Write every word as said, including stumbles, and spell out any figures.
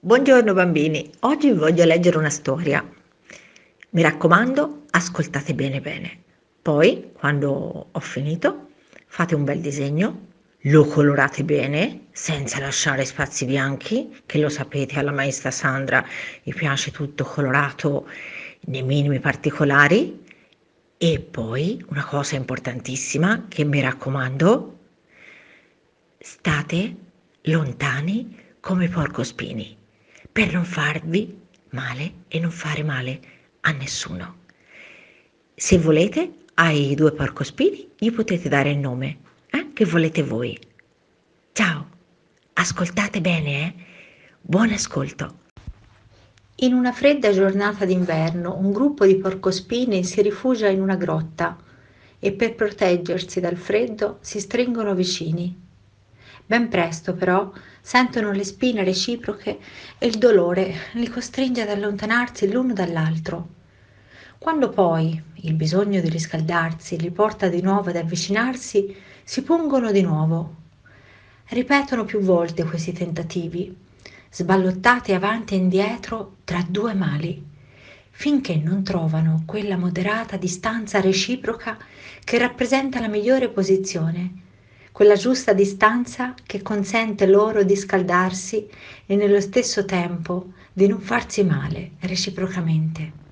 Buongiorno bambini, oggi vi voglio leggere una storia. Mi raccomando, ascoltate bene bene. Poi, quando ho finito, fate un bel disegno, lo colorate bene, senza lasciare spazi bianchi, che lo sapete, alla maestra Sandra gli piace tutto colorato nei minimi particolari. E poi, una cosa importantissima che mi raccomando, state lontani come i porcospini, per non farvi male e non fare male a nessuno. Se volete, ai due porcospini gli potete dare il nome eh, che volete voi. Ciao, ascoltate bene, eh? Buon ascolto. In una fredda giornata d'inverno, un gruppo di porcospini si rifugia in una grotta e per proteggersi dal freddo si stringono vicini. Ben presto, però, sentono le spine reciproche e il dolore li costringe ad allontanarsi l'uno dall'altro. Quando poi il bisogno di riscaldarsi li porta di nuovo ad avvicinarsi, si pungono di nuovo. Ripetono più volte questi tentativi, sballottati avanti e indietro tra due mali, finché non trovano quella moderata distanza reciproca che rappresenta la migliore posizione, quella giusta distanza che consente loro di scaldarsi e nello stesso tempo di non farsi male reciprocamente.